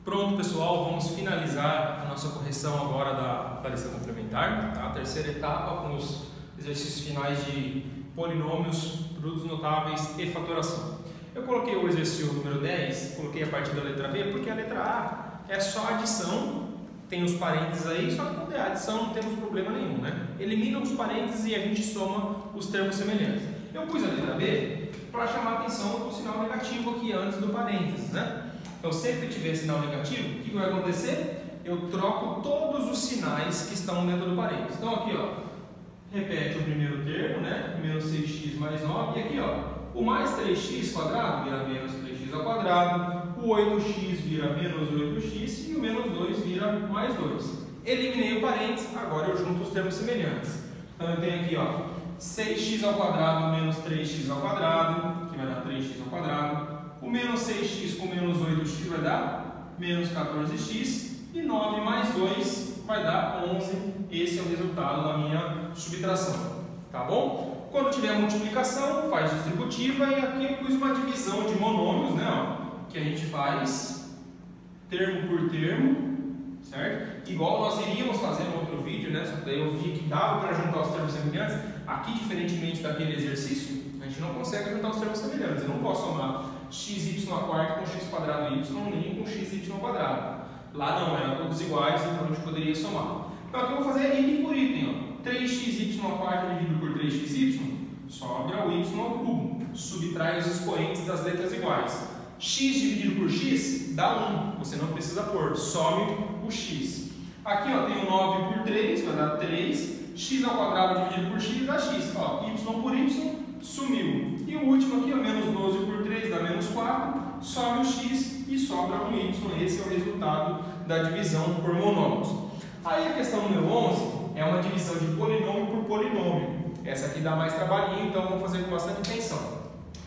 Pronto, pessoal, vamos finalizar a nossa correção agora da lição complementar, tá? A terceira etapa com os exercícios finais de polinômios, produtos notáveis e fatoração. Eu coloquei o exercício número 10, coloquei a partir da letra B, porque a letra A é só adição, tem os parênteses aí, só que quando é adição não temos problema nenhum, né? Elimina os parênteses e a gente soma os termos semelhantes. Eu pus a letra B para chamar a atenção para o sinal negativo aqui antes do parênteses, né? Então, sempre que tiver sinal negativo, o que vai acontecer? Eu troco todos os sinais que estão dentro do parênteses. Então, aqui, ó, repete o primeiro termo, né? Menos 6x mais 9. E aqui, ó, o mais 3x quadrado vira menos 3x ao quadrado. O 8x vira menos 8x. E o menos 2 vira mais 2. Eliminei o parênteses, agora eu junto os termos semelhantes. Então, eu tenho aqui, ó, 6x ao quadrado menos 3x ao quadrado, que vai dar 3x ao quadrado. O menos 6x com menos 8x vai dar menos 14x. E 9 mais 2 vai dar 11. Esse é o resultado da minha subtração. Tá bom? Quando tiver multiplicação, faz distributiva. E aqui eu pus uma divisão de monômios, né? Ó, que a gente faz termo por termo. Certo? Igual nós iríamos fazer no outro vídeo, né? Só que daí eu vi que dava para juntar os termos semelhantes. Aqui, diferentemente daquele exercício, a gente não consegue juntar os termos semelhantes. Eu não posso somar xy a quarta com x quadrado y, nem com xy quadrado. Lá não, eram todos iguais, então a gente poderia somar. Então aqui eu vou fazer item por item. 3xy a quarta dividido por 3xy, sobra o y ao cubo. Subtrai os expoentes das letras iguais. X dividido por x dá 1, você não precisa pôr, some o x. Aqui ó, tem o 9 por 3, vai dar 3. X ao quadrado dividido por x dá x. Ó, y por y sumiu. E o último aqui, ó, menos 12 por 3 dá menos 4. Some o x e sobra um y. Esse é o resultado da divisão por monômios. Aí a questão número 11 é uma divisão de polinômio por polinômio. Essa aqui dá mais trabalhinho, então vamos fazer com bastante atenção.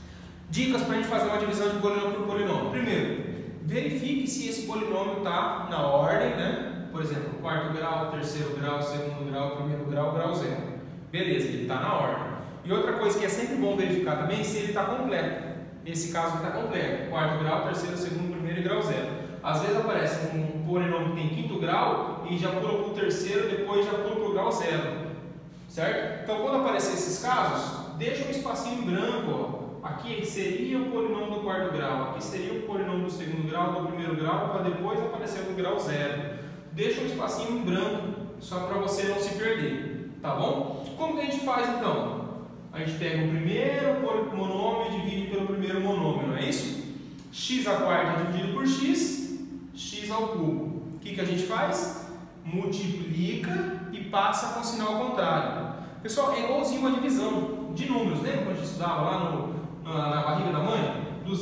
Dicas para a gente fazer uma divisão de polinômio por polinômio. Primeiro, verifique se esse polinômio está na ordem, né? Por exemplo, quarto grau, terceiro grau, segundo grau, primeiro grau, grau zero. Beleza, ele está na ordem. E outra coisa que é sempre bom verificar também se ele está completo. Nesse caso está completo. Quarto grau, terceiro, segundo, primeiro e grau zero. Às vezes aparece um polinômio que tem quinto grau e já pula para o terceiro, depois já pula para o grau zero. Certo? Então quando aparecer esses casos, deixa um espacinho em branco, ó. Aqui seria o polinômio do quarto grau, aqui seria o polinômio do segundo grau, do primeiro grau, para depois aparecer no grau zero. Deixa um espacinho em branco, só para você não se perder, tá bom? Como que a gente faz então? A gente pega o primeiro monômio e divide pelo primeiro monômio, não é isso? X à quarta dividido por x, x ao cubo. O que a gente faz? Multiplica e passa com sinal contrário. Pessoal, é igualzinho uma divisão de números. Lembra quando a gente estudava lá na barriga da mãe?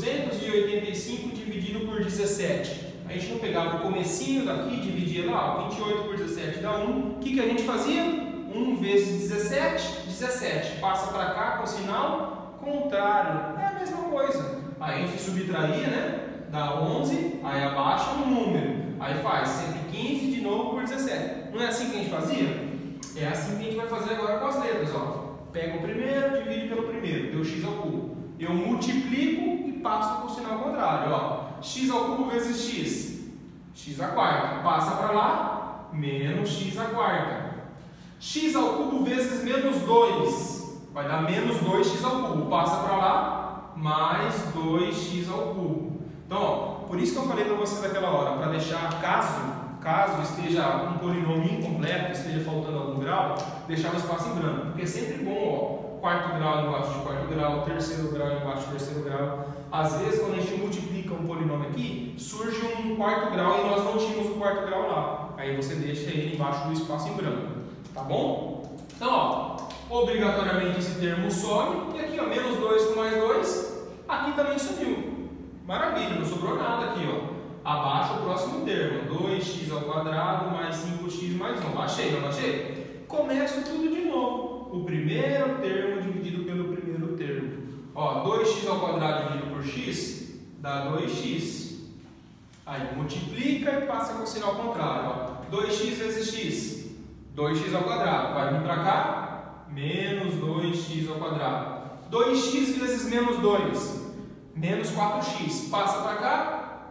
285 dividido por 17. A gente não pegava o comecinho daqui e dividia lá, 28 por 17 dá 1. O que a gente fazia? 1 vezes 17, 17. Passa para cá com sinal contrário. É a mesma coisa. Aí a gente subtraía, né? Dá 11, aí abaixa um número. Aí faz 115 de novo por 17. Não é assim que a gente fazia? É assim que a gente vai fazer agora com as letras, ó. Pega o primeiro, divide pelo primeiro, deu x ao cubo. Eu multiplico e passo com o sinal contrário, ó. X ao cubo vezes x, x à quarta. Passa para lá, menos x à quarta. X ao cubo vezes menos 2, vai dar menos 2x ao cubo. Passa para lá, mais 2x ao cubo. Então, ó, por isso que eu falei para vocês naquela hora, para deixar caso esteja um polinômio incompleto, esteja faltando algum grau, deixar um espaço em branco. Porque é sempre bom, ó, quarto grau embaixo de quarto grau, terceiro grau embaixo de terceiro grau. Às vezes, quando a gente multiplica um polinômio aqui, surge um quarto grau e nós não tínhamos o quarto grau lá. Aí você deixa ele embaixo do espaço em branco. Tá bom? Então, ó, obrigatoriamente esse termo some. E aqui, ó, menos 2 com mais 2, aqui também sumiu. Maravilha, não sobrou nada aqui, ó. Abaixa o próximo termo, 2x ao quadrado mais 5x mais 1. Baixei, não baixei? Começo tudo de novo. O primeiro termo dividido pelo primeiro termo. Ó, 2x ao quadrado dividido por x dá 2x. Aí multiplica e passa com o sinal contrário. Ó. 2x vezes x, 2x ao quadrado. Vai vir para cá, menos 2x ao quadrado. 2x vezes menos 2, menos 4x. Passa para cá,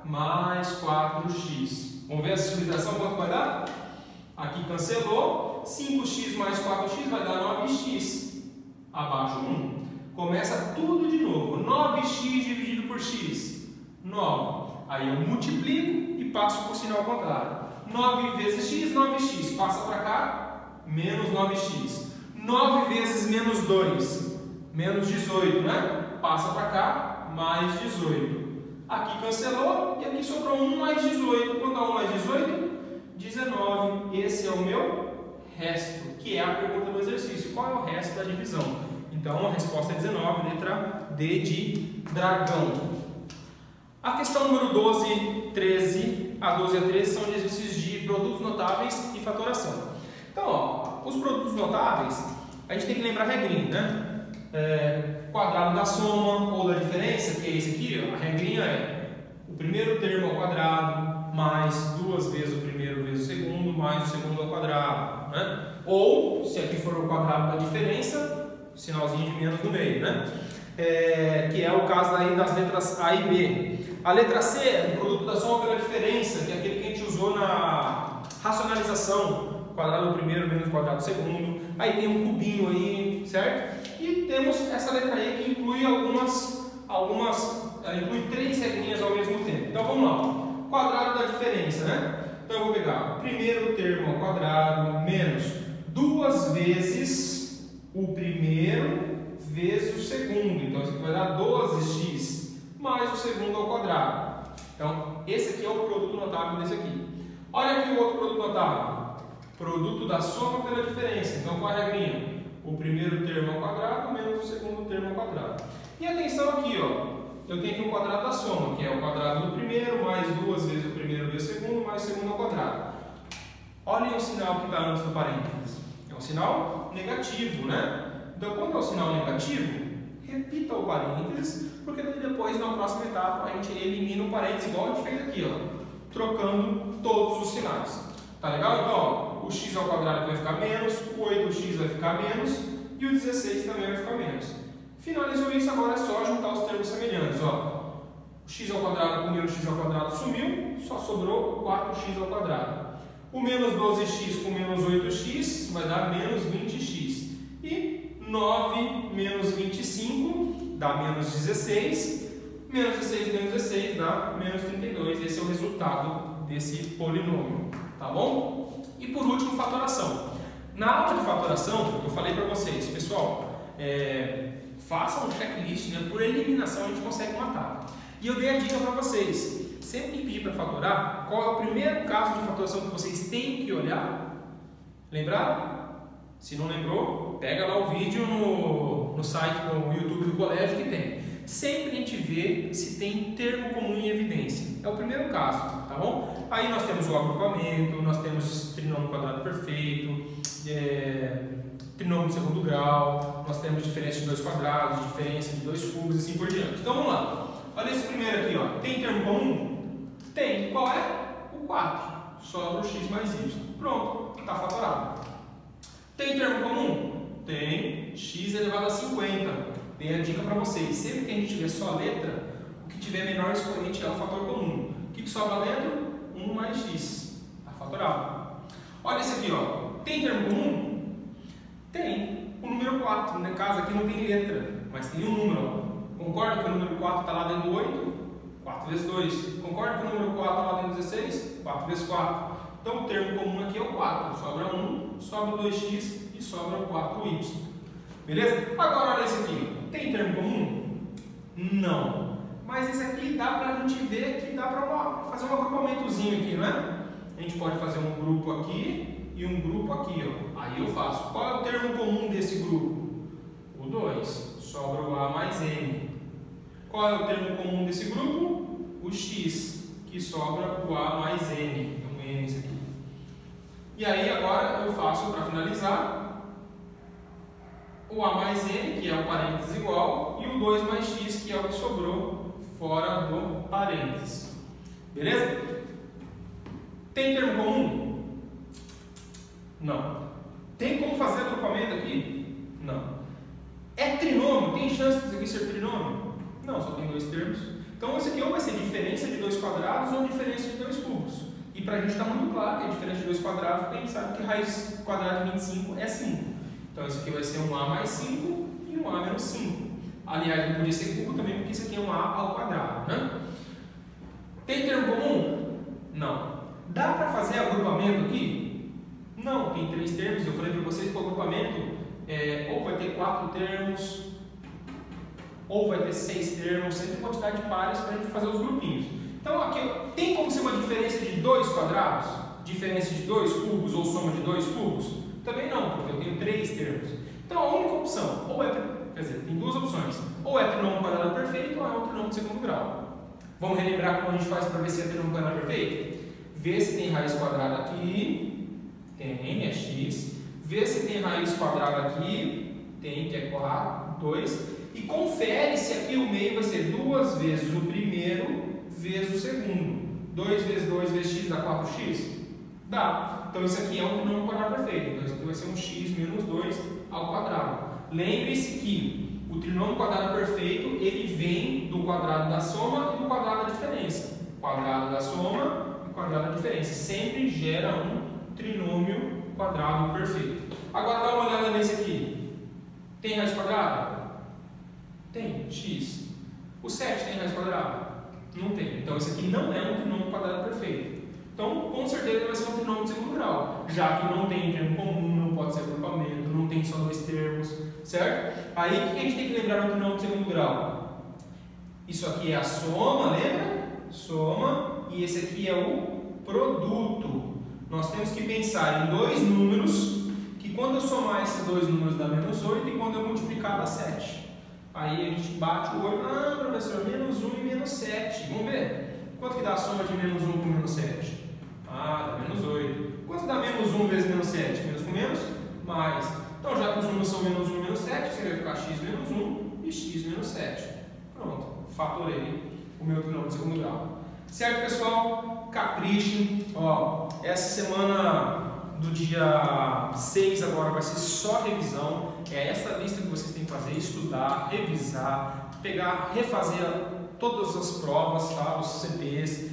mais 4x. Vamos ver essa subtração quanto vai dar? Aqui cancelou. 5x mais 4x vai dar 9x. Abaixo 1. Começa tudo de novo. 9x dividido por x. 9. Aí eu multiplico e passo por sinal contrário. 9 vezes x, 9x. Passa para cá, menos 9x. 9 vezes menos 2, menos 18, né? Passa para cá, mais 18. Aqui cancelou e aqui sobrou 1 mais 18. Quanto dá 1 mais 18? 19. Esse é o meu resto, que é a pergunta do exercício. Qual é o resto da divisão? Então a resposta é 19, letra D de dragão. A questão número 12, 13, a 12 e a 13 são de exercícios de produtos notáveis e fatoração. Então, ó, os produtos notáveis, a gente tem que lembrar a regrinha, né? Quadrado da soma ou da diferença, que é esse aqui, ó, a regrinha é o primeiro termo ao quadrado, mais 2 vezes o primeiro vezes o segundo, mais o segundo ao quadrado, né? Ou, se aqui for o quadrado da diferença, sinalzinho de menos no meio, né? Que é o caso aí das letras A e B. A letra C é o produto da soma pela diferença, que é aquele que a gente usou na racionalização, quadrado do primeiro menos quadrado do segundo. Aí tem um cubinho aí, certo? E temos essa letra E que inclui inclui 3 regrinhas ao mesmo tempo. Então vamos lá. Quadrado da diferença, né? Então eu vou pegar o primeiro termo ao quadrado menos 2 vezes o primeiro vezes o segundo. Então isso aqui vai dar 12x mais o segundo ao quadrado. Então esse aqui é o produto notável desse aqui. Olha aqui o outro produto notável. Produto da soma pela diferença. Então qual é a regrinha? O primeiro termo ao quadrado menos o segundo termo ao quadrado. E atenção aqui, ó. Eu tenho aqui o quadrado da soma, que é o quadrado do primeiro mais 2 vezes o primeiro vezes o segundo mais o segundo ao quadrado. Olhem o sinal que está antes do parênteses. É um sinal negativo, né? Então quando é o sinal negativo, repita o parênteses, porque daí depois na próxima etapa a gente elimina o parênteses igual a gente fez aqui, ó, trocando todos os sinais. Tá legal? Então, ó, o x ao quadrado vai ficar menos, o 8x vai ficar menos e o 16 também vai ficar menos. Finalizou isso, agora é só juntar os termos semelhantes. Ó. O x ao quadrado com o menos x ao quadrado sumiu, só sobrou 4x ao quadrado. O menos 12x com menos 8x vai dar menos 20x. E 9 menos 25 dá menos 16. Menos 16 menos 16 dá menos 32. Esse é o resultado desse polinômio. Tá bom? E por último, fatoração. Na aula de fatoração, eu falei para vocês, pessoal, façam um checklist, né? Por eliminação a gente consegue matar. E eu dei a dica para vocês. Sempre que pedir para fatorar, qual é o primeiro caso de fatoração que vocês têm que olhar? Lembraram? Se não lembrou, pega lá o vídeo no site, no YouTube do colégio que tem. Sempre a gente vê se tem termo comum em evidência. É o primeiro caso, tá bom? Aí nós temos o agrupamento, nós temos trinômio quadrado perfeito, trinômio de segundo grau, nós temos diferença de 2 quadrados, diferença de 2 cubos e assim por diante. Então vamos lá. Olha esse primeiro aqui, ó. Tem termo comum? Tem. Qual é? O 4. Sobra o x mais y. Pronto, está fatorado. Tem termo comum? Tem. X elevado a 50. Dei a dica para vocês. Sempre que a gente tiver só a letra, o que tiver menor expoente é o fator comum. O que sobra dentro? 1 mais x. Está fatorado. Olha esse aqui, ó. Tem termo comum? Tem. O número 4. No caso aqui não tem letra, mas tem um número. Ó. Concorda que o número 4 está lá dentro do 8? 4 vezes 2. Concorda que o número 4 está lá dentro do 16? 4 vezes 4. Então o termo comum aqui é o 4. Sobra 1, sobra 2x e sobra 4y. Beleza? Agora olha esse aqui. Tem termo comum? Não. Mas esse aqui dá para a gente ver que dá para fazer um agrupamentozinho aqui, não é? A gente pode fazer um grupo aqui e um grupo aqui, ó. Aí eu faço. Qual é o termo comum desse grupo? O 2. Sobra o A mais N. Qual é o termo comum desse grupo? O X, que sobra o A mais N. É um N esse aqui. E aí agora eu faço, para finalizar, o A mais N, que é o parênteses igual, e o 2 mais X, que é o que sobrou fora do parênteses. Beleza? Tem termo comum? Não. Tem como fazer agrupamento aqui? Não. É trinômio? Tem chance disso aqui ser trinômio? Não, só tem 2 termos. Então isso aqui ou vai ser diferença de 2 quadrados ou diferença de 2 cubos. E para a gente está muito claro que é diferença de 2 quadrados, porque a gente sabe que raiz quadrada de 25 é 5. Então isso aqui vai ser um A mais 5 e um A menos 5. Aliás, não podia ser cubo também, porque isso aqui é um A ao quadrado, né? Tem termo comum? Não. Dá para fazer agrupamento aqui? Não, tem 3 termos. Eu falei para vocês que o agrupamento ou vai ter 4 termos, ou vai ter 6 termos, sempre quantidade de pares para a gente fazer os grupinhos. Então aqui tem como ser uma diferença de 2 quadrados? Diferença de 2 cubos ou soma de 2 cubos? Também não, porque eu tenho 3 termos. Então a única opção, ou é, quer dizer, tem 2 opções, ou é trinômio quadrado perfeito ou é um trinômio de segundo grau. Vamos relembrar como a gente faz para ver se é trinômio quadrado perfeito? Vê se tem raiz quadrada aqui, tem, é x. Vê se tem raiz quadrada aqui, tem, que é 4, 2. E confere se aqui o meio vai ser 2 vezes o primeiro vezes o segundo. 2 vezes 2 vezes x dá 4x? Dá. Então isso aqui é um trinômio quadrado perfeito. Então isso aqui vai ser um x menos 2 ao quadrado. Lembre-se que o trinômio quadrado perfeito ele vem do quadrado da soma e do quadrado da diferença. Quadrado da soma e quadrado da diferença. Sempre gera um trinômio quadrado perfeito. Agora dá uma olhada nesse aqui. Tem raiz quadrada? Tem. X. O 7 tem raiz quadrada? Não tem. Então esse aqui não é um trinômio quadrado perfeito. Então com certeza vai ser um trinômio de segundo grau. Já que não tem termo comum, não pode ser agrupamento, não tem só 2 termos, certo? Aí o que a gente tem que lembrar no trinômio de segundo grau? Isso aqui é a soma, lembra? Soma. E esse aqui é o produto. Nós temos que pensar em 2 números, que quando eu somar esses 2 números dá menos 8 e quando eu multiplicar dá 7. Aí a gente bate o olho, ah, professor, menos 1 e menos 7. Vamos ver? Quanto que dá a soma de menos 1 com menos 7? Ah, dá menos 8. Quanto dá menos 1 vezes menos 7? Menos com menos? Mais. Então, já que os números são menos 1 e menos 7, você vai ficar x menos 1 e x menos 7. Pronto, fatorei o meu trinômio de segundo grau. Certo, pessoal? Caprichem. Ó, essa semana do dia 6 agora vai ser só revisão. É essa lista que vocês têm que fazer, estudar, revisar, pegar, refazer todas as provas, tá? Os CPs,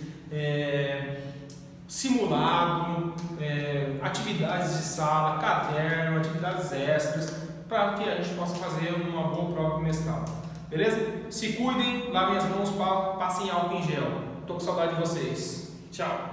simulado, atividades de sala, caderno, atividades extras, para que a gente possa fazer uma boa prova bimestral. Beleza? Se cuidem, lavem as mãos, passem álcool em gel. Estou com saudade de vocês. Tchau!